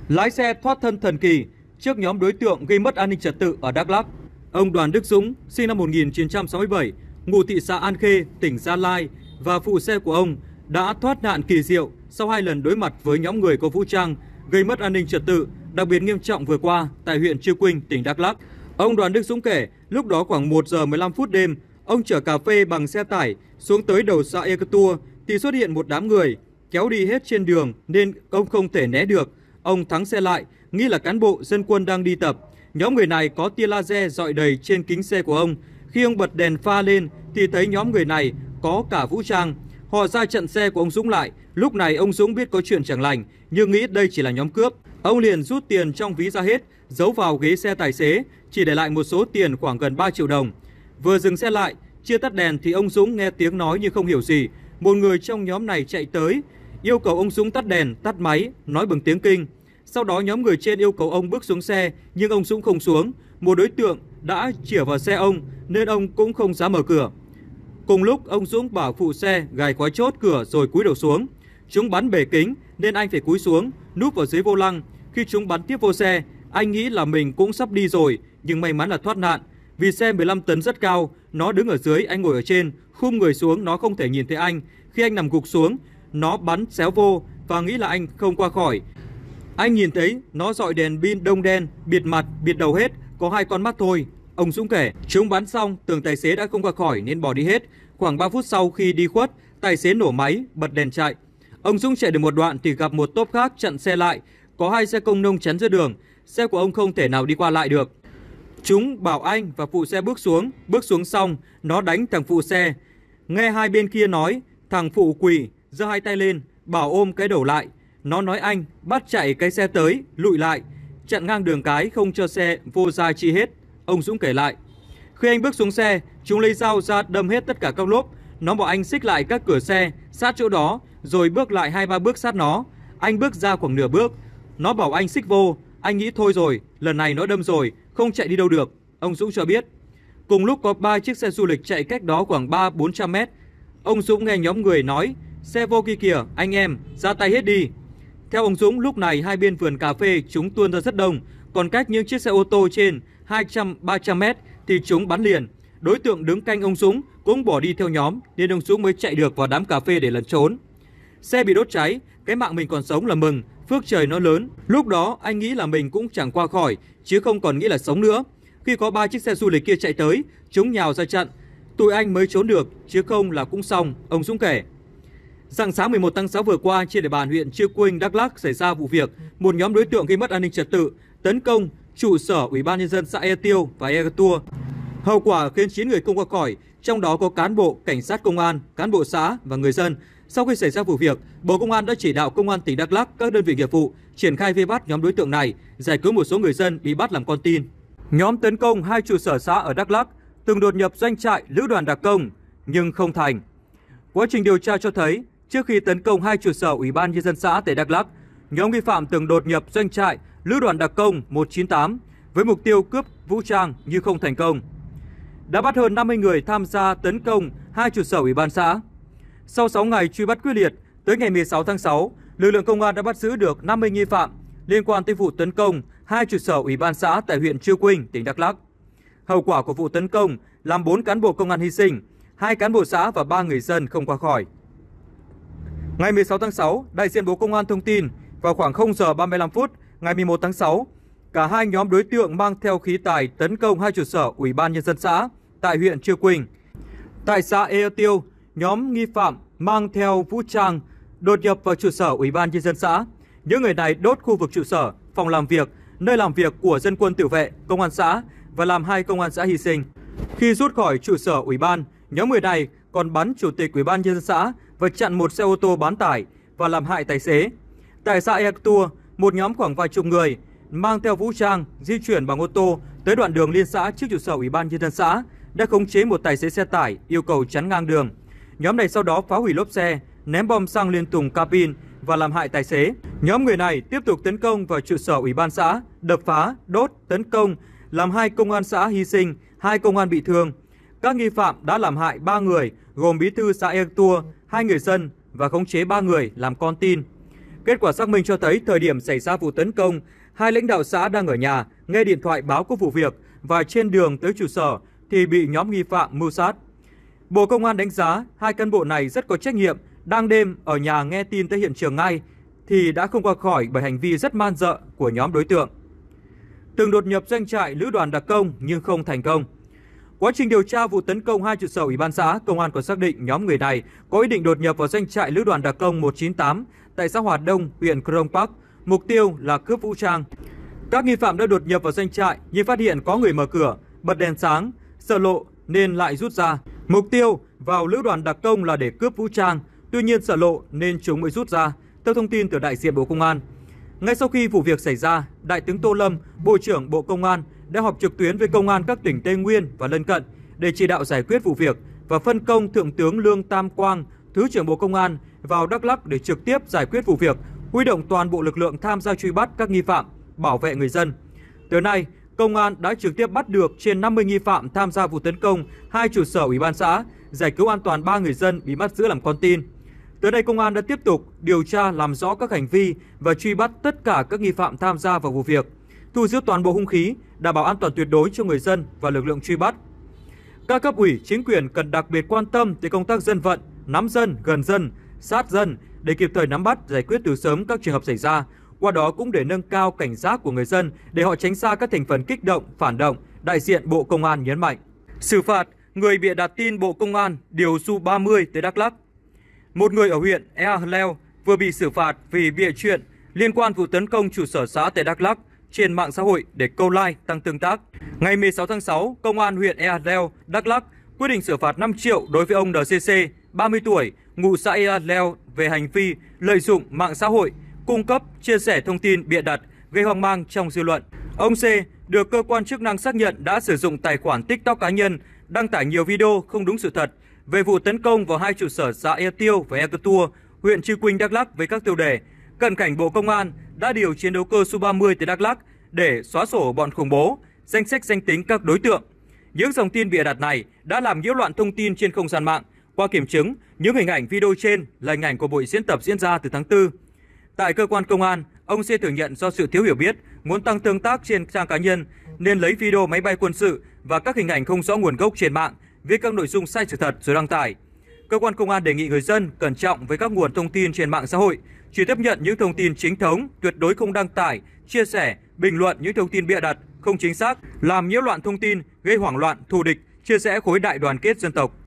Lái xe thoát thân thần kỳ trước nhóm đối tượng gây mất an ninh trật tự ở Đắk Lắk. Ông Đoàn Đức Dũng, sinh năm 1967, ngụ thị xã An Khê, tỉnh Gia Lai và phụ xe của ông đã thoát nạn kỳ diệu sau 2 lần đối mặt với nhóm người có vũ trang gây mất an ninh trật tự đặc biệt nghiêm trọng vừa qua tại huyện Chư Quynh, tỉnh Đắk Lắk. Ông Đoàn Đức Dũng kể, lúc đó khoảng 1 giờ 15 phút đêm, ông chở cà phê bằng xe tải xuống tới đầu xã Ekatur thì xuất hiện một đám người kéo đi hết trên đường nên ông không thể né được. Ông thắng xe lại, nghĩ là cán bộ dân quân đang đi tập. Nhóm người này có tia laser rọi đầy trên kính xe của ông. Khi ông bật đèn pha lên thì thấy nhóm người này có cả vũ trang. Họ ra chặn xe của ông Dũng lại. Lúc này ông Dũng biết có chuyện chẳng lành nhưng nghĩ đây chỉ là nhóm cướp. Ông liền rút tiền trong ví ra hết, giấu vào ghế xe tài xế, chỉ để lại một số tiền khoảng gần 3 triệu đồng. Vừa dừng xe lại, chưa tắt đèn thì ông Dũng nghe tiếng nói nhưng không hiểu gì. Một người trong nhóm này chạy tới, yêu cầu ông Dũng tắt đèn, tắt máy, nói bằng tiếng Kinh. Sau đó nhóm người trên yêu cầu ông bước xuống xe nhưng ông Dũng không xuống. Một đối tượng đã chĩa vào xe ông nên ông cũng không dám mở cửa. Cùng lúc ông Dũng bảo phụ xe gài khóa chốt cửa rồi cúi đầu xuống. Chúng bắn bể kính nên anh phải cúi xuống, núp vào dưới vô lăng. Khi chúng bắn tiếp vô xe, anh nghĩ là mình cũng sắp đi rồi nhưng may mắn là thoát nạn. Vì xe 15 tấn rất cao, nó đứng ở dưới, anh ngồi ở trên, khum người xuống nó không thể nhìn thấy anh. Khi anh nằm gục xuống, nó bắn xéo vô và nghĩ là anh không qua khỏi. Anh nhìn thấy nó dọi đèn pin đông đen, bịt mặt, bịt đầu hết, có 2 con mắt thôi. Ông Dũng kể, chúng bắn xong, tưởng tài xế đã không qua khỏi nên bỏ đi hết. Khoảng 3 phút sau khi đi khuất, tài xế nổ máy, bật đèn chạy. Ông Dũng chạy được một đoạn thì gặp một tốp khác chặn xe lại, có 2 xe công nông chắn giữa đường, xe của ông không thể nào đi qua lại được. Chúng bảo anh và phụ xe bước xuống xong, nó đánh thằng phụ xe. Nghe hai bên kia nói, thằng phụ quỳ, giơ 2 tay lên, bảo ôm cái đầu lại. Nó nói anh, bắt chạy cái xe tới, lụi lại, chặn ngang đường cái không cho xe vô ra chi hết. Ông Dũng kể lại, khi anh bước xuống xe, chúng lấy dao ra đâm hết tất cả các lốp. Nó bảo anh xích lại các cửa xe sát chỗ đó, rồi bước lại 2-3 bước sát nó. Anh bước ra khoảng nửa bước, nó bảo anh xích vô. Anh nghĩ thôi rồi, lần này nó đâm rồi, không chạy đi đâu được. Ông Dũng cho biết. Cùng lúc có 3 chiếc xe du lịch chạy cách đó khoảng 300-400 mét. Ông Dũng nghe nhóm người nói, xe vô kia kìa, anh em, ra tay hết đi. Theo ông Dũng, lúc này hai bên vườn cà phê chúng tuôn ra rất đông, còn cách những chiếc xe ô tô trên 200-300 mét thì chúng bắn liền. Đối tượng đứng canh ông Dũng cũng bỏ đi theo nhóm nên ông Dũng mới chạy được vào đám cà phê để lẩn trốn. Xe bị đốt cháy, cái mạng mình còn sống là mừng, phước trời nó lớn. Lúc đó anh nghĩ là mình cũng chẳng qua khỏi, chứ không còn nghĩ là sống nữa. Khi có 3 chiếc xe du lịch kia chạy tới, chúng nhào ra chặn. Tụi anh mới trốn được, chứ không là cũng xong, ông Dũng kể. Rạng sáng 11 tháng 6 vừa qua, trên địa bàn huyện Chư Quynh, Đắk Lắk xảy ra vụ việc một nhóm đối tượng gây mất an ninh trật tự tấn công trụ sở Ủy ban nhân dân xã Ea Tiêu và Ea Tua. Hậu quả khiến 9 người không qua khỏi, trong đó có cán bộ, cảnh sát công an, cán bộ xã và người dân. Sau khi xảy ra vụ việc, Bộ Công an đã chỉ đạo Công an tỉnh Đắk Lắk, các đơn vị nghiệp vụ triển khai vây bắt nhóm đối tượng này, giải cứu một số người dân bị bắt làm con tin. Nhóm tấn công 2 trụ sở xã ở Đắk Lắk từng đột nhập doanh trại Lữ đoàn Đặc công nhưng không thành. Quá trình điều tra cho thấy, trước khi tấn công 2 trụ sở Ủy ban nhân dân xã tại Đắk Lắk, nhóm nghi phạm từng đột nhập doanh trại Lữ đoàn Đặc công 198 với mục tiêu cướp vũ trang nhưng không thành công. Đã bắt hơn 50 người tham gia tấn công 2 trụ sở Ủy ban xã. Sau 6 ngày truy bắt quyết liệt, tới ngày 16 tháng 6, lực lượng công an đã bắt giữ được 50 nghi phạm liên quan tới vụ tấn công 2 trụ sở Ủy ban xã tại huyện Chư Quynh, tỉnh Đắk Lắk. Hậu quả của vụ tấn công làm 4 cán bộ công an hy sinh, 2 cán bộ xã và 3 người dân không qua khỏi. Ngày 16 tháng 6, đại diện Bộ Công an thông tin vào khoảng 0 giờ 35 phút ngày 11 tháng 6, cả 2 nhóm đối tượng mang theo khí tài tấn công 2 trụ sở Ủy ban nhân dân xã tại huyện Chư Quynh. Tại xã Ea Tiêu, nhóm nghi phạm mang theo vũ trang đột nhập vào trụ sở Ủy ban nhân dân xã. Những người này đốt khu vực trụ sở, phòng làm việc, nơi làm việc của dân quân tự vệ, công an xã và làm 2 công an xã hy sinh. Khi rút khỏi trụ sở ủy ban, nhóm người này còn bắn chủ tịch Ủy ban nhân dân xã và chặn một xe ô tô bán tải và làm hại tài xế. Tại xã Ea Tua, một nhóm khoảng vài chục người mang theo vũ trang di chuyển bằng ô tô tới đoạn đường liên xã trước trụ sở Ủy ban nhân dân xã đã khống chế một tài xế xe tải yêu cầu chắn ngang đường. Nhóm này sau đó phá hủy lốp xe, ném bom xăng lên thùng cabin và làm hại tài xế. Nhóm người này tiếp tục tấn công vào trụ sở Ủy ban xã, đập phá, đốt, tấn công, làm 2 công an xã hy sinh, 2 công an bị thương. Các nghi phạm đã làm hại 3 người, gồm bí thư xã Ea Tua, 2 người dân và khống chế 3 người làm con tin. Kết quả xác minh cho thấy thời điểm xảy ra vụ tấn công, hai lãnh đạo xã đang ở nhà, nghe điện thoại báo có vụ việc và trên đường tới trụ sở thì bị nhóm nghi phạm mưu sát. Bộ Công an đánh giá hai cán bộ này rất có trách nhiệm, đang đêm ở nhà nghe tin tới hiện trường ngay thì đã không qua khỏi bởi hành vi rất man dợ của nhóm đối tượng. Từng đột nhập doanh trại lữ đoàn đặc công nhưng không thành công. Quá trình điều tra vụ tấn công hai trụ sở Ủy ban xã, công an còn xác định nhóm người này có ý định đột nhập vào doanh trại lữ đoàn đặc công 198 tại xã Hòa Đông, huyện Crong Park, mục tiêu là cướp vũ trang. Các nghi phạm đã đột nhập vào doanh trại nhưng phát hiện có người mở cửa, bật đèn sáng, sợ lộ nên lại rút ra. Mục tiêu vào lữ đoàn đặc công là để cướp vũ trang, tuy nhiên sợ lộ nên chúng mới rút ra, theo thông tin từ đại diện Bộ Công an. Ngay sau khi vụ việc xảy ra, Đại tướng Tô Lâm, Bộ trưởng Bộ Công an đã họp trực tuyến với công an các tỉnh Tây Nguyên và lân cận để chỉ đạo giải quyết vụ việc và phân công Thượng tướng Lương Tam Quang, Thứ trưởng Bộ Công an vào Đắk Lắk để trực tiếp giải quyết vụ việc, huy động toàn bộ lực lượng tham gia truy bắt các nghi phạm, bảo vệ người dân. Tới nay, công an đã trực tiếp bắt được trên 50 nghi phạm tham gia vụ tấn công hai trụ sở Ủy ban xã, giải cứu an toàn 3 người dân bị bắt giữ làm con tin. Tới đây, công an đã tiếp tục điều tra làm rõ các hành vi và truy bắt tất cả các nghi phạm tham gia vào vụ việc, thu giữ toàn bộ hung khí, đảm bảo an toàn tuyệt đối cho người dân và lực lượng truy bắt. Các cấp ủy, chính quyền cần đặc biệt quan tâm tới công tác dân vận, nắm dân, gần dân, sát dân để kịp thời nắm bắt, giải quyết từ sớm các trường hợp xảy ra. Qua đó cũng để nâng cao cảnh giác của người dân để họ tránh xa các thành phần kích động, phản động, đại diện Bộ Công an nhấn mạnh. Xử phạt người bịa đặt tin Bộ Công an điều Su-30 tới Đắk Lắk. Một người ở huyện Ea Leo vừa bị xử phạt vì bịa chuyện liên quan vụ tấn công trụ sở xã tại Đắk Lắk trên mạng xã hội để câu like, tăng tương tác. Ngày 16 tháng 6, Công an huyện Ea Leo, Đắk Lắk quyết định xử phạt 5 triệu đối với ông NCC, 30 tuổi, ngụ xã Ea Leo về hành vi lợi dụng mạng xã hội, cung cấp, chia sẻ thông tin bịa đặt, gây hoang mang trong dư luận. Ông C được cơ quan chức năng xác nhận đã sử dụng tài khoản TikTok cá nhân, đăng tải nhiều video không đúng sự thật về vụ tấn công vào hai trụ sở xã Ea Tiêu và Ea Cơ Tua, huyện Chư Quynh, Đắk Lắk với các tiêu đề: cận cảnh Bộ Công an đã điều chiến đấu cơ Su-30 tới Đắk Lắk để xóa sổ bọn khủng bố, danh sách danh tính các đối tượng. Những dòng tin bịa đặt này đã làm nhiễu loạn thông tin trên không gian mạng. Qua kiểm chứng, những hình ảnh video trên là hình ảnh của buổi diễn tập diễn ra từ tháng 4. Tại cơ quan công an, ông C thừa nhận do sự thiếu hiểu biết, muốn tăng tương tác trên trang cá nhân nên lấy video máy bay quân sự và các hình ảnh không rõ nguồn gốc trên mạng, viết các nội dung sai sự thật rồi đăng tải. Cơ quan công an đề nghị người dân cẩn trọng với các nguồn thông tin trên mạng xã hội, chỉ tiếp nhận những thông tin chính thống, tuyệt đối không đăng tải, chia sẻ, bình luận những thông tin bịa đặt, không chính xác, làm nhiễu loạn thông tin, gây hoảng loạn, thù địch, chia rẽ khối đại đoàn kết dân tộc.